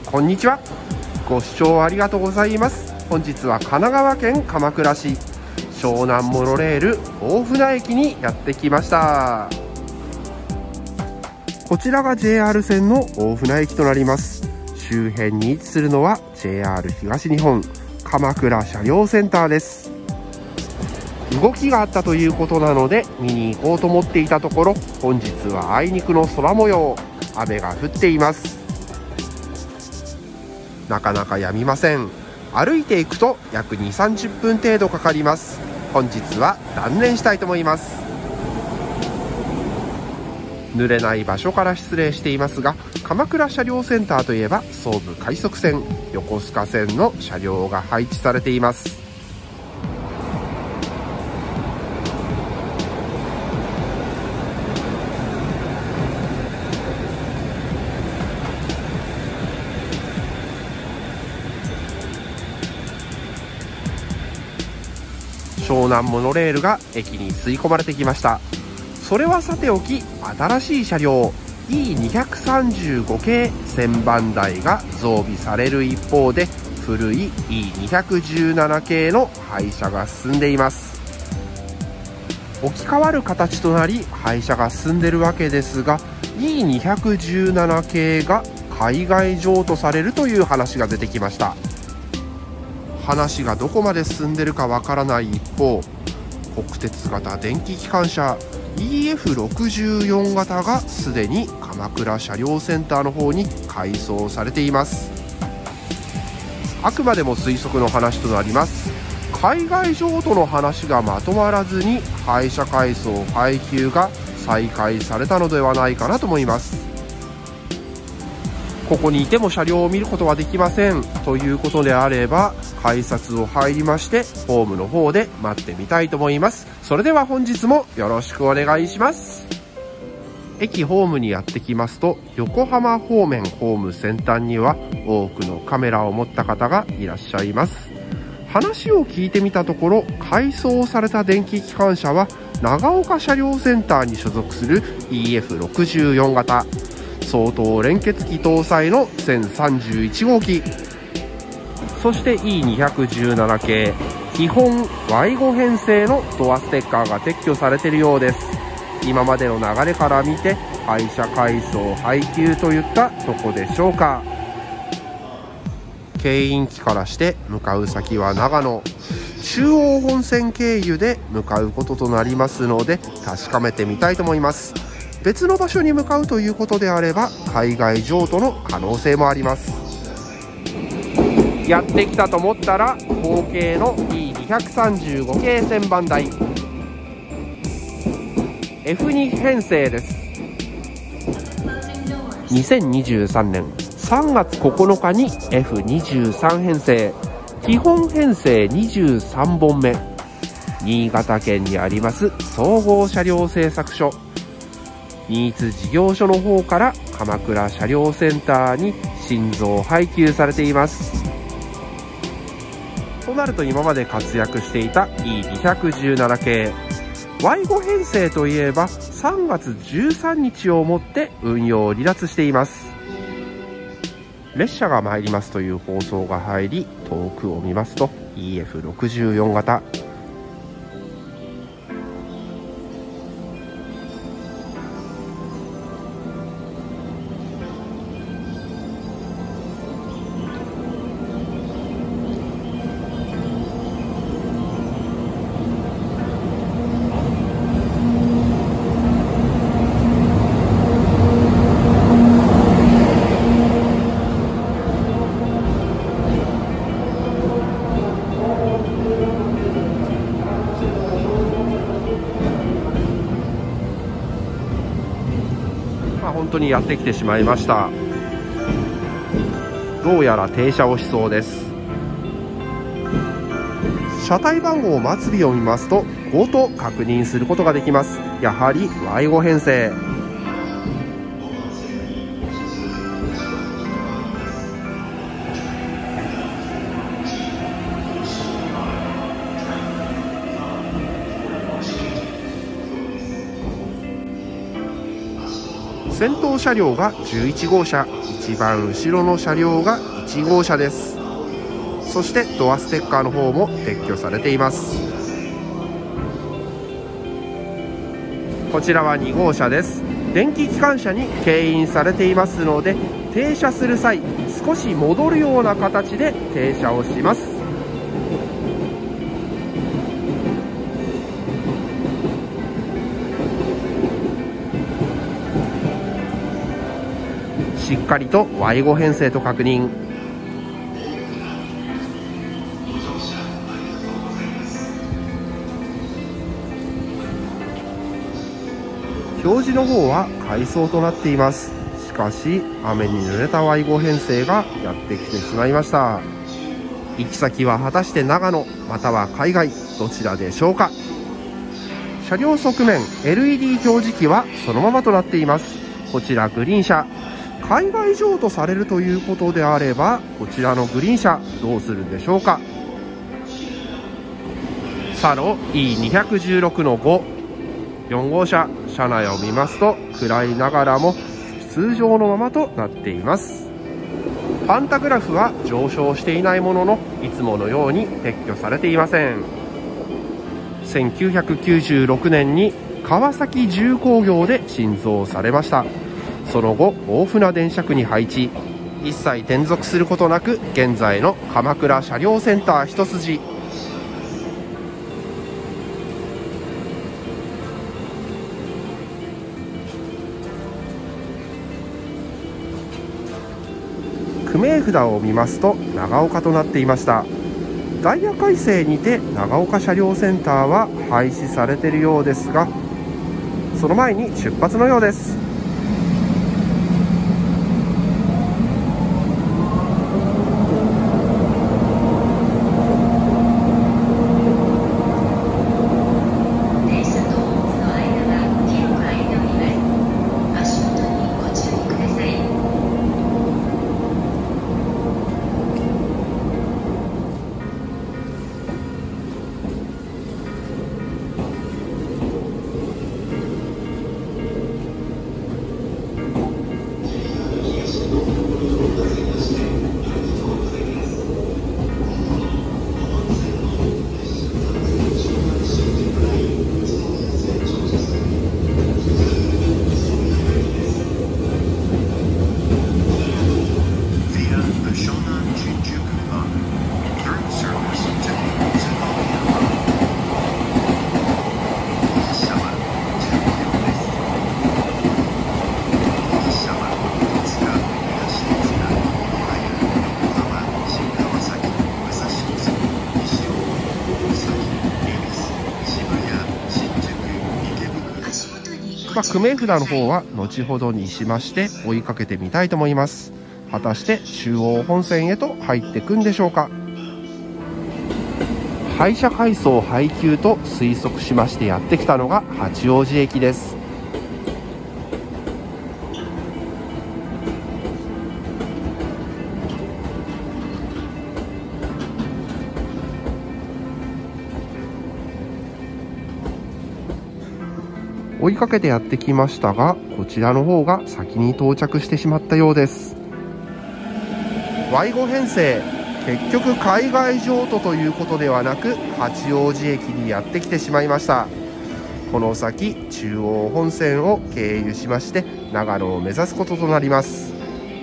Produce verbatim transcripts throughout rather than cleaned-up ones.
こんにちは。ご視聴ありがとうございます。本日は神奈川県鎌倉市湘南モノレール大船駅にやってきました。こちらが ジェイアール 線の大船駅となります。周辺に位置するのは ジェイアール 東日本鎌倉車両センターです。動きがあったということなので見に行こうと思っていたところ、本日はあいにくの空模様、雨が降っています。なかなか止みません。歩いていくと約にじゅうさんじゅっぷん程度かかります。本日は断念したいと思います。濡れない場所から失礼していますが、鎌倉車両センターといえば総武快速線、横須賀線の車両が配置されています。湘南モノレールが駅に吸い込まれてきました。それはさておき、新しい車両 イーにひゃくさんじゅうご 系旋盤台が増備される一方で、古い イーにひゃくじゅうなな 系の廃車が進んでいます。置き換わる形となり廃車が進んでいるわけですが、 イーにひゃくじゅうなな 系が海外譲渡されるという話が出てきました。話がどこまで進んでるかわからない一方、国鉄型電気機関車 イーエフろくじゅうよん 型がすでに鎌倉車両センターの方に改装されています。あくまでも推測の話となります。海外譲渡の話がまとまらずに廃車改装配給が再開されたのではないかなと思います。ここにいても車両を見ることはできませんということであれば、改札を入りましてホームの方で待ってみたいと思います。それでは本日もよろしくお願いします。駅ホームにやってきますと、横浜方面ホーム先端には多くのカメラを持った方がいらっしゃいます。話を聞いてみたところ、改装された電気機関車は長岡車両センターに所属する イーエフろくじゅうよん 型、相当連結機搭載のせんさんじゅういち号機、そして イーにひゃくじゅうなな 系基本 ワイご 編成のドアステッカーが撤去されているようです。今までの流れから見て廃車改装配給といったとこでしょうか。京浜機からして向かう先は長野、中央本線経由で向かうこととなりますので、確かめてみたいと思います。別の場所に向かうということであれば海外譲渡の可能性もあります。やってきたと思ったら後継の イーにひゃくさんじゅうご 系旋盤台 エフに 編成です。にせんにじゅうさんねんさんがつここのかに エフにじゅうさん 編成、基本編成にじゅうさんぼんめ、新潟県にあります総合車両製作所新津事業所の方から鎌倉車両センターに新造配給されています。となると今まで活躍していた イーにひゃくじゅうなな 系 ワイご 編成といえばさんがつじゅうさんにちをもって運用を離脱しています。列車が参りますという放送が入り、遠くを見ますと イーエフろくじゅうよん 型、本当にやってきてしまいました。どうやら停車をしそうです。車体番号末尾を見ますとごと確認することができます。やはり ワイご 編成。 先頭車両がじゅういち号車、一番後ろの車両がいち号車です。そしてドアステッカーの方も撤去されています。こちらはに号車です。電気機関車に牽引されていますので、停車する際少し戻るような形で停車をします。しっかりと ワイご 編成と確認。表示の方は回送となっています。しかし雨に濡れた ワイご 編成がやってきてしまいました。行き先は果たして長野または海外、どちらでしょうか。車両側面 エルイーディー 表示器はそのままとなっています。こちらグリーン車、海外譲渡されるということであれば、こちらのグリーン車どうするんでしょうか。サロ イーにひゃくじゅうろくのご、よん号車、車内を見ますと暗いながらも通常のままとなっています。パンタグラフは上昇していないものの、いつものように撤去されていません。せんきゅうひゃくきゅうじゅうろくねんに川崎重工業で新造されました。その後大船電車区に配置、一切転属することなく現在の鎌倉車両センター一筋。区名札を見ますと長岡となっていました。ダイヤ改正にて長岡車両センターは廃止されているようですが、その前に出発のようです。まあ、区名札の方は後ほどにしまして追いかけてみたいと思います。果たして中央本線へと入っていくんでしょうか。廃車改装配給と推測しましてやってきたのが八王子駅です。追いかけてやってきましたが、こちらの方が先に到着してしまったようです。 ワイご 編成、結局海外譲渡ということではなく八王子駅にやってきてしまいました。この先中央本線を経由しまして長野を目指すこととなります。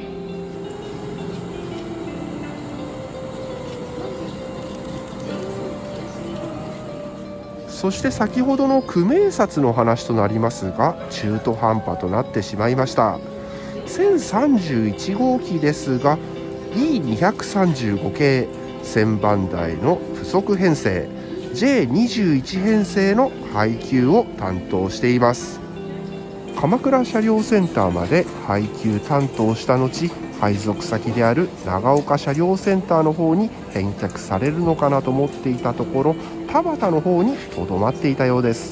そして先ほどの区名札の話となりますが、中途半端となってしまいました。せんさんじゅういち号機ですが イーにひゃくさんじゅうご 系せんばん台の不足編成 ジェイにじゅういち 編成の配給を担当しています。鎌倉車両センターまで配給担当した後、配属先である長岡車両センターの方に返却されるのかなと思っていたところ、田端の方にとどまっていたようです。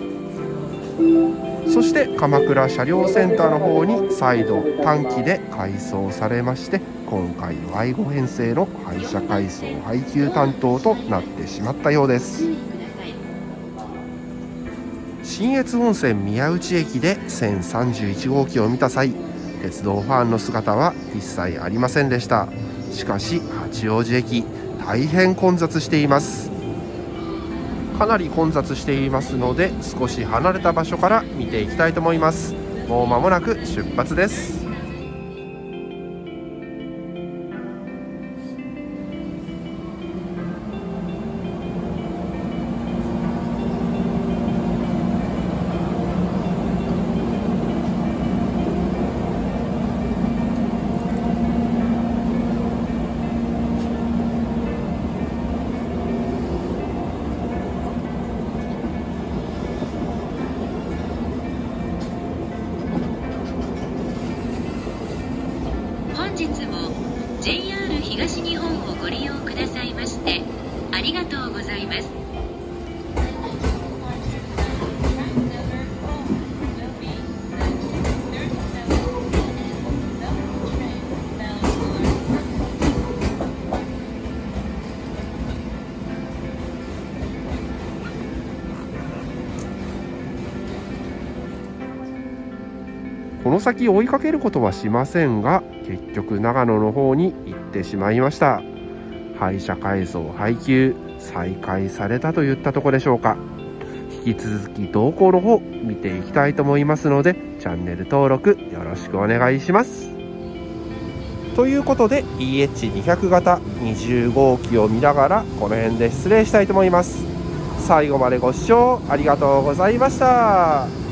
そして鎌倉車両センターの方に再度短期で改装されまして、今回 ワイご 編成の廃車改装配給担当となってしまったようです。 信越温泉宮内駅でせんさんじゅういち号機を見た際、鉄道ファンの姿は一切ありませんでした。しかし八王子駅、大変混雑しています。かなり混雑していますので、少し離れた場所から見ていきたいと思います。もう間もなく出発です。 本日も ジェイアール 東日本をご利用くださいましてありがとうございます。 この先追いかけることはしませんが、結局長野の方に行ってしまいました。廃車改装配給再開されたといったところでしょうか。引き続き動向の方見ていきたいと思いますので、チャンネル登録よろしくお願いします。ということで イーエイチにひゃく 型にじゅう号機を見ながらこの辺で失礼したいと思います。最後までご視聴ありがとうございました。